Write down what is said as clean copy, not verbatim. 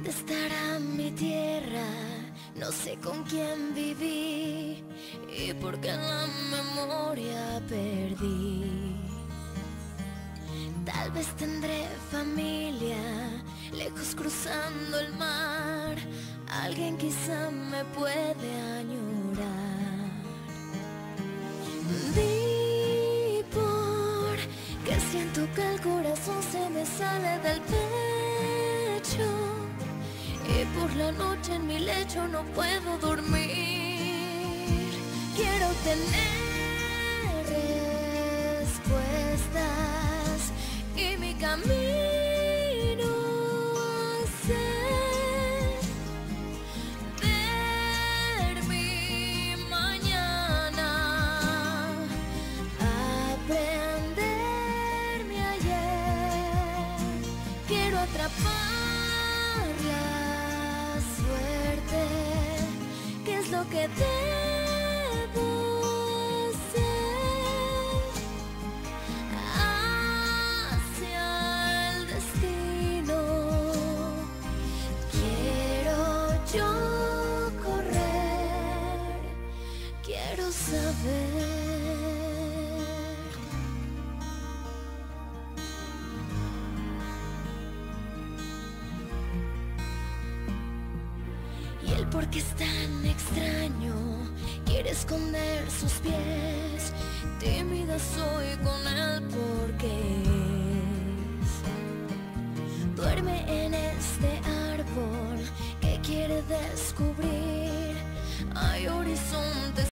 ¿Dónde estará mi tierra? No sé con quién viví y por qué la memoria perdí. Tal vez tendré familia lejos cruzando el mar. Alguien quizá me puede añorar. Di por que siento que el corazón se me sale del pecho y por la noche en mi lecho no puedo dormir. Quiero tener respuestas y mi camino hacer ver mi mañana, aprender mi ayer. Quiero atrapar la suerte, ¿qué es lo que debo hacer? Hacia el destino quiero yo correr, quiero saber. Y el por qué es tan extraño, quiere esconder sus pies. Tímida soy con el porqué. Duerme en este árbol que quiere descubrir. Hay horizontes